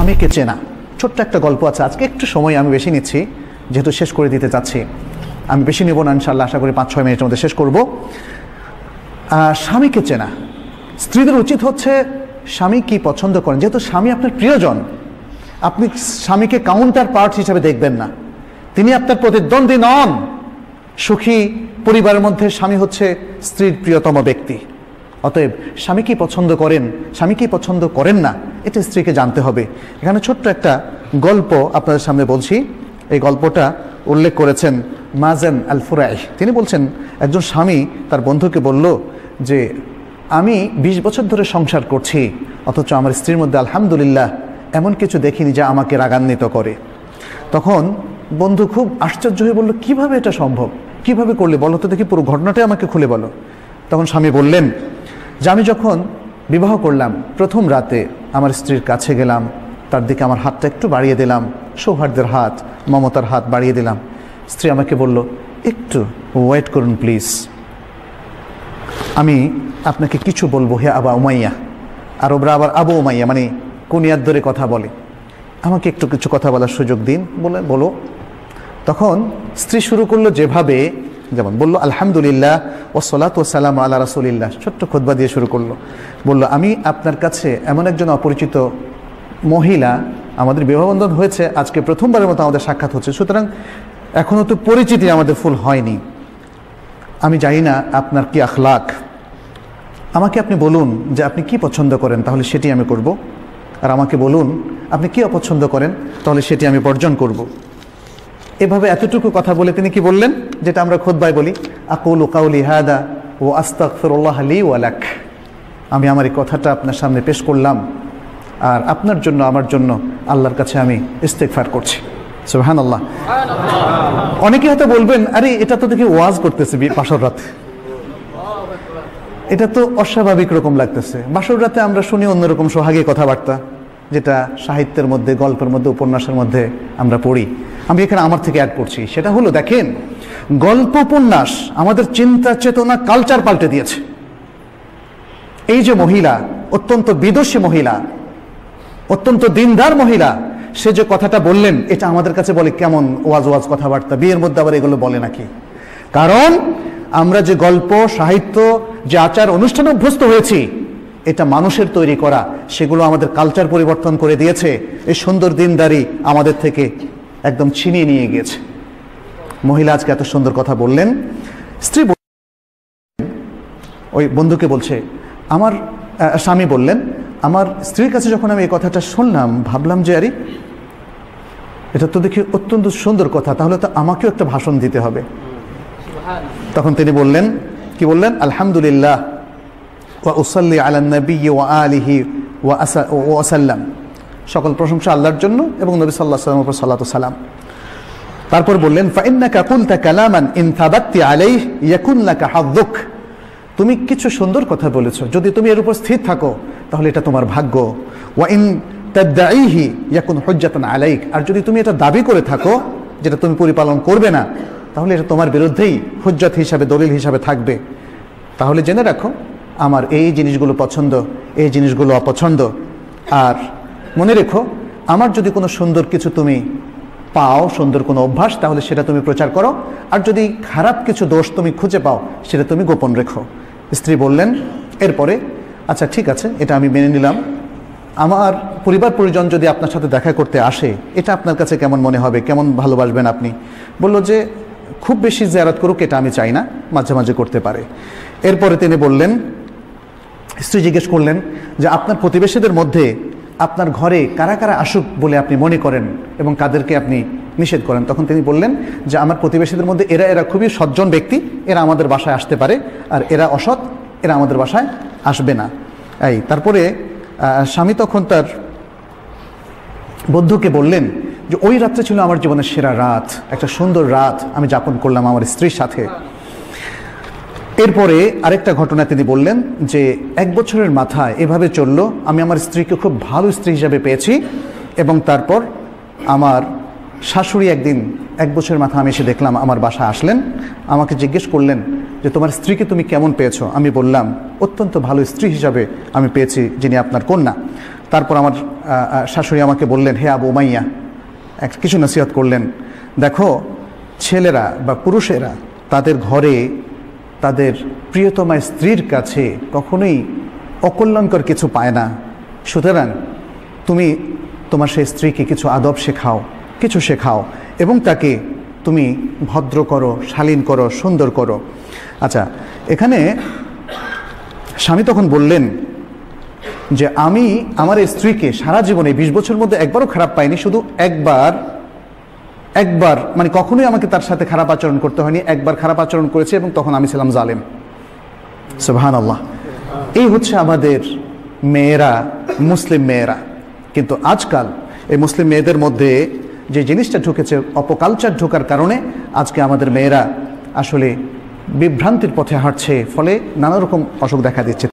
স্বামীকে চেনা। ছোট্ট একটা গল্প আছে, আজকে একটু সময় আমি বেশি নিচ্ছি যেহেতু শেষ করে দিতে চাচ্ছি। আমি বেশি নেব না ইনশাআল্লাহ, আশা করি 5-6 মিনিটের মধ্যে শেষ করব। স্বামীকে চেনা, স্ত্রীদের উচিত হচ্ছে স্বামী কি পছন্দ করেন। যেহেতু স্বামী আপনার প্রিয়জন, আপনি স্বামীকে কাউন্টার পার্ট হিসাবে দেখবেন না, তিনি আপনার প্রতিদ্বন্দ্বী নন। সুখী পরিবারের মধ্যে স্বামী হচ্ছে স্ত্রীর প্রিয়তম ব্যক্তি। অতএব স্বামী কি পছন্দ করেন, স্বামী কি পছন্দ করেন না, এটা স্ত্রীকে জানতে হবে। এখানে ছোট্ট একটা গল্প আপনাদের সামনে বলছি। এই গল্পটা উল্লেখ করেছেন মাজান আল ফুরাই। তিনি বলছেন, একজন স্বামী তার বন্ধুকে বলল যে আমি 20 বছর ধরে সংসার করছি, অথচ আমার স্ত্রীর মধ্যে আলহামদুলিল্লাহ এমন কিছু দেখিনি যা আমাকে রাগান্বিত করে। তখন বন্ধু খুব আশ্চর্য হয়ে বলল, কিভাবে এটা সম্ভব, কিভাবে করলে বলো তো দেখি, পুরো ঘটনাটাই আমাকে খুলে বলো। তখন স্বামী বললেন যে আমি যখন বিবাহ করলাম, প্রথম রাতে আমার স্ত্রীর কাছে গেলাম, তার দিকে আমার হাতটা একটু বাড়িয়ে দিলাম, সৌহার্দ্যের হাত, মমতার হাত বাড়িয়ে দিলাম। স্ত্রী আমাকে বলল, একটু ওয়েট করুন প্লিজ, আমি আপনাকে কিছু বলবো হে আবা উমাইয়া। আরবরা আবার আবু উমাইয়া মানে কুনিয়াত ধরে কথা বলে, আমাকে একটু কিছু কথা বলার সুযোগ দিন, বলে বলো। তখন স্ত্রী শুরু করলো যেভাবে, যেমন বললো আলহামদুলিল্লাহ ওয়াসসালাতু ওয়াসসালামু আলা রাসূলিল্লাহ, ছোট্ট খুতবা দিয়ে শুরু করলো। বললো আমি আপনার কাছে এমন একজন অপরিচিত মহিলা, আমাদের বিবাহবন্ধন হয়েছে আজকে প্রথমবারের মতো আমাদের সাক্ষাৎ হচ্ছে, সুতরাং এখনও তো পরিচিতি আমাদের ফুল হয়নি, আমি জানি না আপনার কি আখলাক, আমাকে আপনি বলুন যে আপনি কি পছন্দ করেন, তাহলে সেটি আমি করব, আর আমাকে বলুন আপনি কি অপছন্দ করেন, তাহলে সেটি আমি বর্জন করব। এভাবে এতটুকু কথা বলে তিনি কি বললেন, যেটা আমরা খুতবায় বলি, আকুলু কাউলি হাদা ও আস্তাগফিরুল্লাহ লি ওয়া লাক, আমি আমার এই কথাটা আপনার সামনে পেশ করলাম, আর আপনার জন্য আমার জন্য আল্লাহর কাছে আমি ইস্তেগফার করছি। সুবহানাল্লাহ। অনেকে হয়তো বলবেন, আরে এটা তো দেখি ওয়াজ করতেছে বাসর রাতে, এটা তো অস্বাভাবিক রকম লাগতেছে। বাসর রাতে আমরা শুনি অন্যরকম সোহাগী কথাবার্তা, যেটা সাহিত্যের মধ্যে, গল্পের মধ্যে, উপন্যাসের মধ্যে আমরা পড়ি। আমি এখানে আমার থেকে অ্যাড করছি, সেটা হলো দেখেন, গল্প উপন্যাস আমাদের চিন্তা চেতনা কালচার পাল্টে দিয়েছে। এই যে মহিলা, অত্যন্ত বিদুষী মহিলা, অত্যন্ত দিনদার মহিলা, সে যে কথাটা বললেন, এটা আমাদের কাছে বলে কেমন ওয়াজ ওয়াজ কথাবার্তা, বিয়ের মধ্যে আবার এগুলো বলে নাকি? কারণ আমরা যে গল্প, সাহিত্য, যে আচার অনুষ্ঠানে অভ্যস্ত হয়েছি, এটা মানুষের তৈরি করা, সেগুলো আমাদের কালচার পরিবর্তন করে দিয়েছে। এই সুন্দর দিনদারি আমাদের থেকে একদম ছিনিয়ে নিয়ে গিয়েছে। মহিলা আজকে এত সুন্দর কথা বললেন, স্ত্রী ওই বন্ধুকে বলছে, আমার স্বামী বললেন, আমার স্ত্রীর কাছে যখন আমি এই কথাটা শুনলাম, ভাবলাম যে আরে এটা তো দেখি অত্যন্ত সুন্দর কথা, তাহলে তো আমাকেও একটা ভাষণ দিতে হবে। তখন তিনি বললেন, কি বললেন, আলহামদুলিল্লাহ ওয়া উসাল্লি আলা নবী ওয়া আলিহি ওয়া সাল্লাম, সকল প্রশংসা আল্লাহর জন্য এবং নবী সাল্লাল্লাহু আলাইহি ওয়াসাল্লামের উপর সালাতু সালাম। তারপর বললেন, ফাইন্নাকা কুলতা কালামান ইন তাবাত্তি আলাইহি ইয়াকুন লাকা হাযুক, তুমি কিছু সুন্দর কথা বলেছো, যদি তুমি এর উপর স্থির থাকো তাহলে এটা তোমার ভাগ্য। ওয়া ইন তাদঈহি ইয়াকুন হুজ্জাতান আলাইক, আর যদি তুমি এটা দাবি করে থাকো যেটা তুমি পরিপালন করবে না, তাহলে এটা তোমার বিরুদ্ধেই হুজ্জত হিসাবে, দলিল হিসাবে থাকবে। তাহলে জেনে রাখো আমার এই জিনিসগুলো পছন্দ, এই জিনিসগুলো অপছন্দ, আর মনে রেখো আমার যদি কোনো সুন্দর কিছু তুমি পাও, সুন্দর কোনো অভ্যাস, তাহলে সেটা তুমি প্রচার করো, আর যদি খারাপ কিছু দোষ তুমি খুঁজে পাও সেটা তুমি গোপন রেখো। স্ত্রী বললেন এরপরে, আচ্ছা ঠিক আছে, এটা আমি মেনে নিলাম, আমার পরিবার পরিজন যদি আপনার সাথে দেখা করতে আসে, এটা আপনার কাছে কেমন মনে হবে, কেমন ভালোবাসবেন আপনি? বলল যে খুব বেশি জিয়ারত করুক এটা আমি চাই না, মাঝে মাঝে করতে পারে। এরপরে তিনি বললেন, স্ত্রী জিজ্ঞেস করলেন যে আপনার প্রতিবেশীদের মধ্যে আপনার ঘরে কারা কারা আসুক বলে আপনি মনে করেন এবং কাদেরকে আপনি নিষেধ করেন? তখন তিনি বললেন যে আমার প্রতিবেশীদের মধ্যে এরা খুবই সজ্জন ব্যক্তি, এরা আমাদের বাসায় আসতে পারে, আর এরা অসৎ, এরা আমাদের বাসায় আসবে না। এই তারপরে স্বামী তখন তার বন্ধুকে বললেন যে ওই রাত্রে ছিল আমার জীবনের সেরা রাত, একটা সুন্দর রাত আমি যাপন করলাম আমার স্ত্রীর সাথে। এরপরে আরেকটা ঘটনা তিনি বললেন যে 1 বছরের মাথায় এভাবে চললো, আমি আমার স্ত্রীকে খুব ভালো স্ত্রী হিসাবে পেয়েছি, এবং তারপর আমার শাশুড়ি একদিন 1 বছরের মাথা আমি এসে দেখলাম আমার বাসায় আসলেন, আমাকে জিজ্ঞেস করলেন যে তোমার স্ত্রীকে তুমি কেমন পেয়েছো? আমি বললাম অত্যন্ত ভালো স্ত্রী হিসাবে আমি পেয়েছি, যিনি আপনার কন্যা। তারপর আমার শাশুড়ি আমাকে বললেন, হে আবু উমাইয়া, কিছু নসিহত করলেন। দেখো, ছেলেরা বা পুরুষেরা তাদের ঘরে তাদের প্রিয়তমা স্ত্রীর কাছে কখনোই অকল্যাণকর কিছু পায় না। সুতরাং তুমি তোমার সেই স্ত্রীকে কিছু আদব শেখাও, কিছু শেখাও, এবং তাকে তুমি ভদ্র করো, শালীন করো, সুন্দর করো। আচ্ছা, এখানে স্বামী তখন বললেন যে আমি আমার স্ত্রীকে সারা জীবনে 20 বছর মধ্যে একবারও খারাপ পাইনি, শুধু একবার মানে কখনোই আমাকে তার সাথে খারাপ আচরণ করতে হয়নি, একবার খারাপ আচরণ করেছে এবং তখন আমি ছিলাম জালেম। সুবহানাল্লাহ। এই হচ্ছে আমাদের মেয়েরা, মুসলিম মেয়েরা। কিন্তু আজকাল এই মুসলিম মেয়েদের মধ্যে যে জিনিসটা ঢুকেছে, অপকালচার ঢোকার কারণে আজকে আমাদের মেয়েরা আসলে বিভ্রান্তির পথে হাঁটছে, ফলে নানা রকম অসুখ দেখা দিচ্ছে।